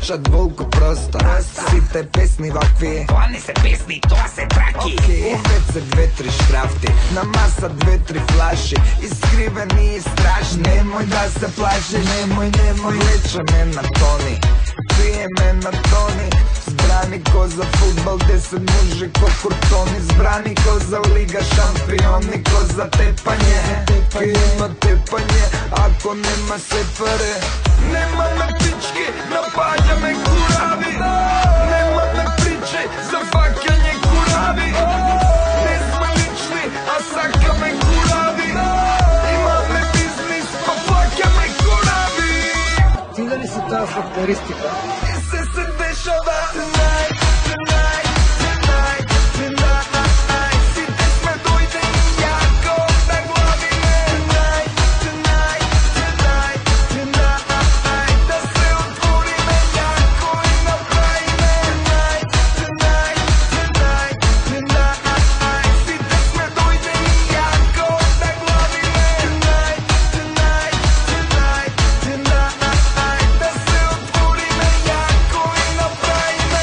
pričat vulku prosto. Site pesni vakvi, Plani se pesni, to se traki. u WC 2-3 škrafti, na masa 2-3 flaši, iskriveni i strašni. Nemoj da se plašiš, nemoj leče me na toni, pije me na toni. Zbrani ko za futbal, 10 muži ko kurtoni. Zbrani ko za liga šampioni, ko za tepanje. Ima tepanje, ako nema separe. Nema me pički, napalja me kuravi. Nema me priče za fakanje kuravi. Ne smo lični, a saka me kuravi. Ima me biznis, pa plaka me kuravi. Cilja li se ta faktoristika? Se dešava tonight, tonight, tonight, tonight. Sites me dojde i jako na glavi me. Tonight, tonight, tonight, tonight. Da se otvori me jako i napravi me. Tonight, tonight, tonight, tonight. Sites me dojde i jako na glavi me. Tonight, tonight, tonight, tonight. Da se otvori me jako i napravi me.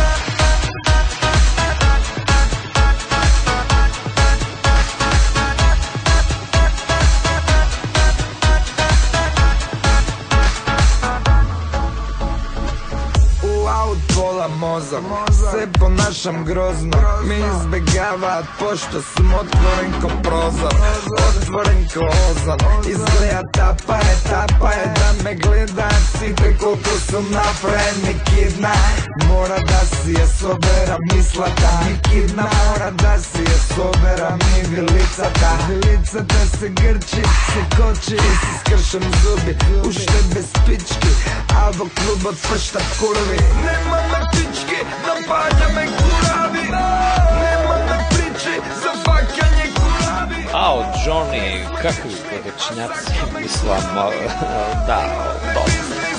U aut pola mozak, se ponašam grozno. Mi izbjegavat pošto sam otvoren ko prozor, otvoren ko ozon. Izgleda tapa je da me gleda. Site koliko sam napraveni kidna. Mora da si je sobera mislata. Mi kidna mora da si je sobera mi vilicata. Vilicata se grči, se koči i se skršem zubi. Ušte bez pički, avo klub od pršta kurvi. Nema me pički, napalja me kuravi. Nema me priče za fakanje kuravi. Ao, Johnny, kakvi podočnjaci, mislim, da, to.